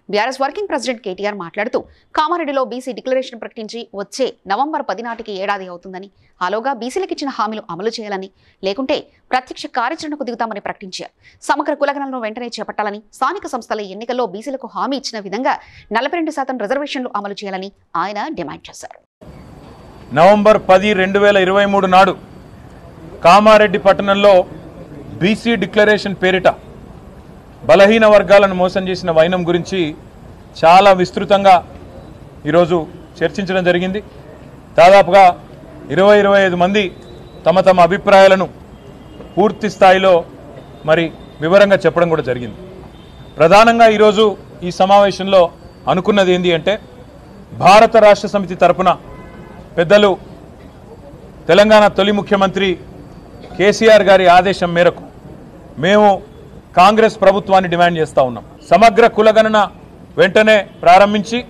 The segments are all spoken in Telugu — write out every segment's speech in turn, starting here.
బీఆర్ఎస్ వర్కింగ్ ప్రెసిడెంట్ కేటీఆర్ మాట్లాడుతూ కామారెడ్డిలో బీసీ డిక్లరేషన్ ప్రకటించి వచ్చే నవంబర్ 10 నాటికి ఏడాది అవుతుందని, ఆలోగా బీసీలకు ఇచ్చిన హామీలు అమలు చేయాలని, లేకుంటే ప్రత్యక్ష కార్యాచరణకు దిగుతామని ప్రకటించారు. సమగ్ర కులగణనను వెంటనే చేపట్టాలని, స్థానిక సంస్థల ఎన్నికల్లో బీసీలకు హామీ ఇచ్చిన విధంగా 42% రిజర్వేషన్లు అమలు చేయాలని ఆయన డిమాండ్ చేశారు. నవంబర్ 10, 2023 నాడు కామారెడ్డి పట్టణంలో బీసీ డిక్లరేషన్ పేరిట బలహీన వర్గాలను మోసం చేసిన వైనం గురించి చాలా విస్తృతంగా ఈరోజు చర్చించడం జరిగింది. దాదాపుగా 20-25 మంది తమ తమ అభిప్రాయాలను పూర్తి స్థాయిలో వివరంగా చెప్పడం కూడా జరిగింది. ప్రధానంగా ఈరోజు ఈ సమావేశంలో అనుకున్నది ఏంటి అంటే, భారత రాష్ట్ర సమితి తరపున పెద్దలు తెలంగాణ తొలి ముఖ్యమంత్రి కేసీఆర్ గారి ఆదేశం మేరకు మేము కాంగ్రెస్ ప్రభుత్వాన్ని డిమాండ్ చేస్తూ ఉన్నాం. సమగ్ర కులగణన వెంటనే ప్రారంభించి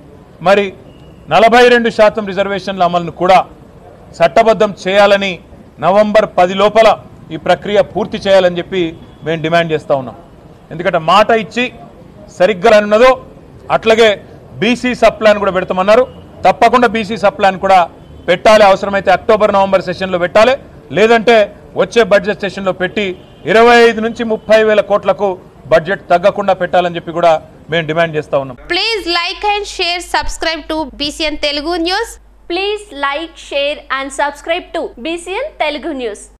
42% రిజర్వేషన్ల అమలును కూడా చట్టబద్ధం చేయాలని, నవంబర్ 10 లోపల ఈ ప్రక్రియ పూర్తి చేయాలని చెప్పి మేము డిమాండ్ చేస్తూ ఉన్నాం. ఎందుకంటే మాట ఇచ్చి సరిగ్గా ఉన్నదో అట్లాగే బీసీ సబ్ ప్లాన్ కూడా పెడతామన్నారు. తప్పకుండా బీసీ సబ్ ప్లాన్ కూడా పెట్టాలి. అవసరమైతే అక్టోబర్-నవంబర్ సెషన్లో పెట్టాలి, లేదంటే వచ్చే బడ్జెట్ సెషన్లో పెట్టి 25 నుంచి 30 వేల కోట్లకు బడ్జెట్ తగ్గకుండా పెట్టాలని చెప్పి కూడా మేము డిమాండ్ చేస్తా ఉన్నాం. Please like and share, subscribe to BCN Telugu News. Please like, share and subscribe to BCN Telugu News.